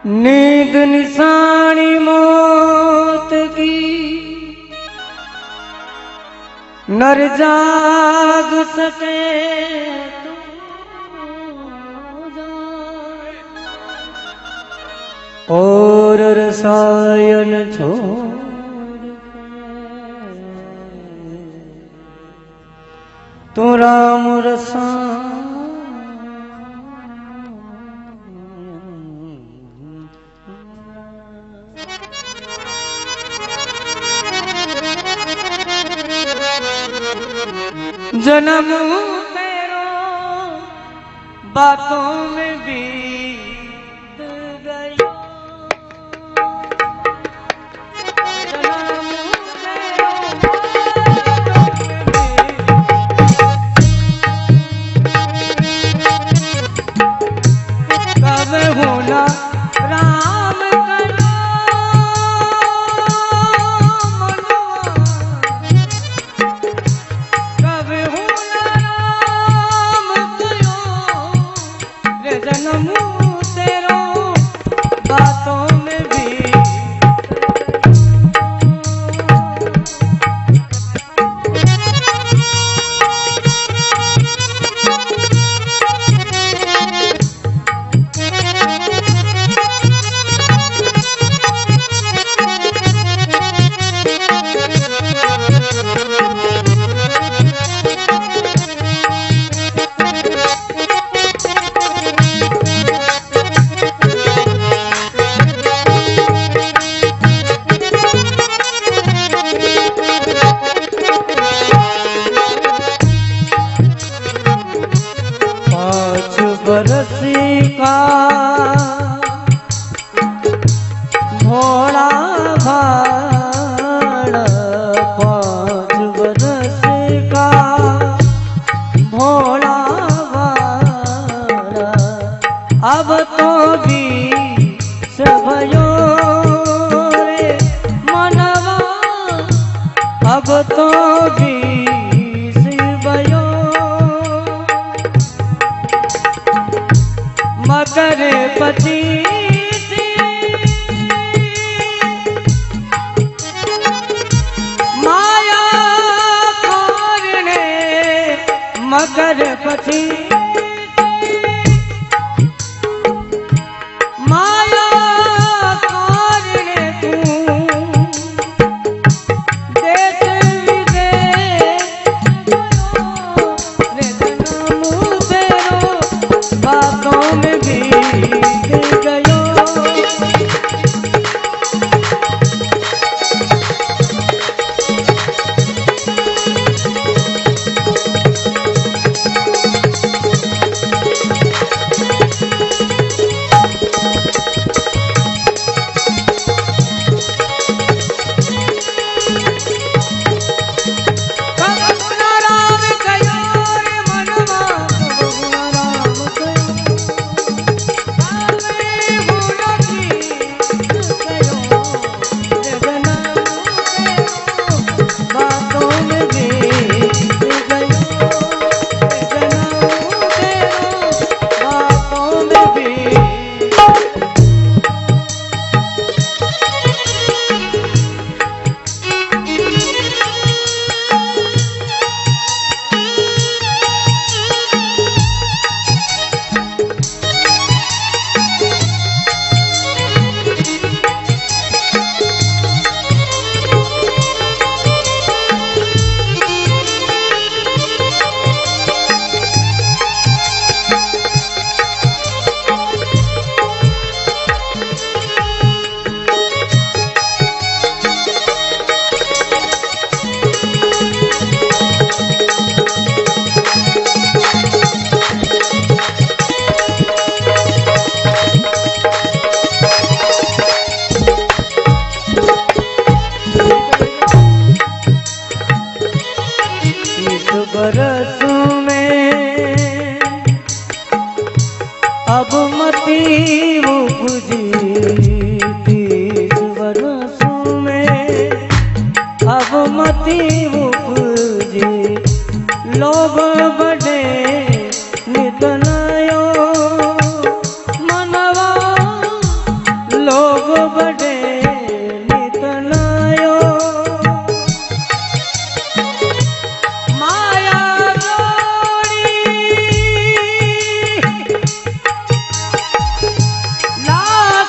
नींद निशानी मौत की नर जाग सके और रसायन छोड़ तो राम रसायन जन्म तेरो बातों में बीत गया, जन्म तेरो बातों में कब होना राम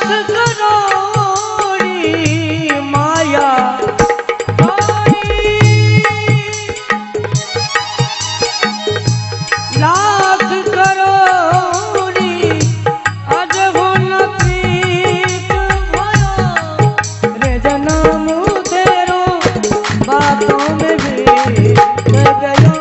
करोड़ी माया लाख करोड़ी अजबो न प्रीत भयो रे जन्म तेरो बातों में भी गयो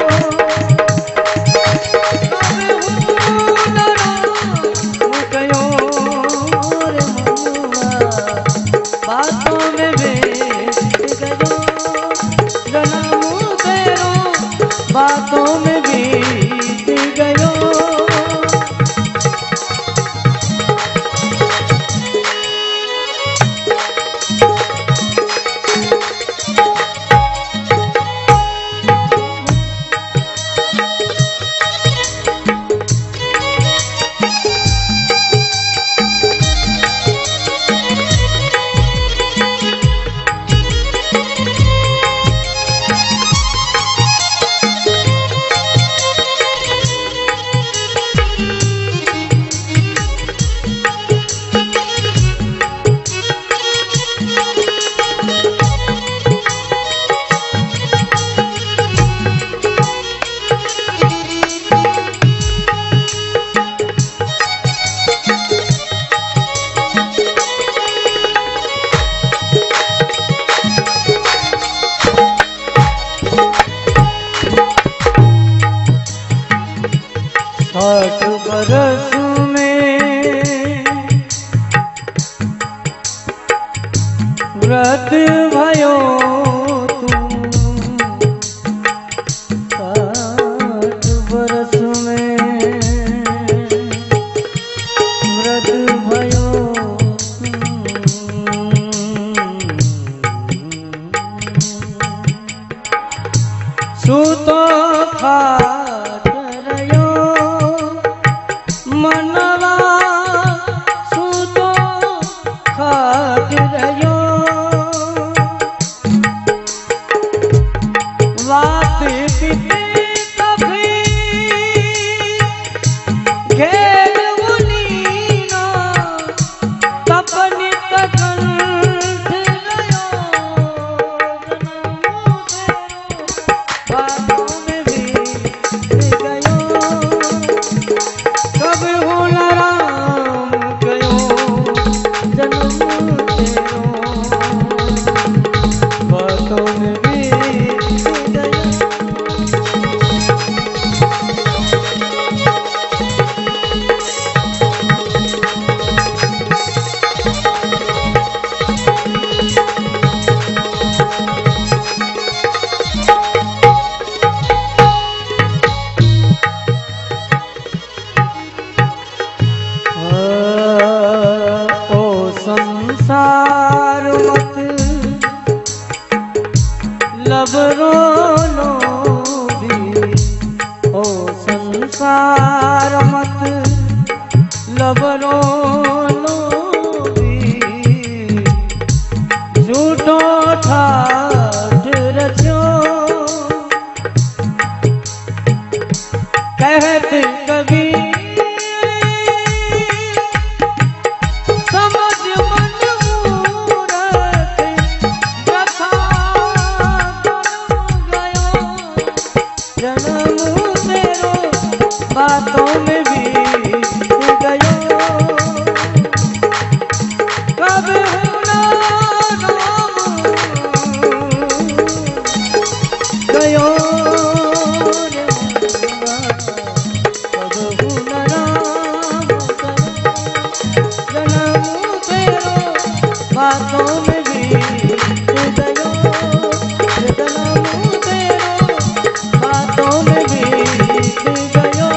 बातों में बीत गयो जन्म तेरो बातों में बीत गयो आठ बरस में व्रत भयो तुम 8 बरस में व्रत भयो सुतो खात रयो मनवा सुतो खात रयो बात बीते कभी घेर उलीना तपनी तकंठ रयो बातों में भी गयो कब हो राम गयो जन्म तेरो बातों में भी गयो संसार मत लबरो नो भी ओ संसार मत लबरो नो भी झूठो ठाठ रचो कहत कभी बातों में भी गयो कब हुना राम गयो कब हुना राम जन्म तेरो बातों में भी गयो जन्म तेरो बातों में भी गयो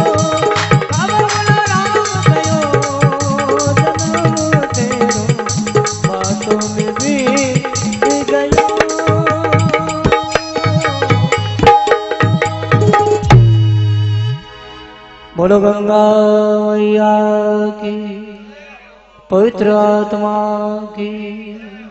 बोलो गंगा मैया की पवित्र आत्मा की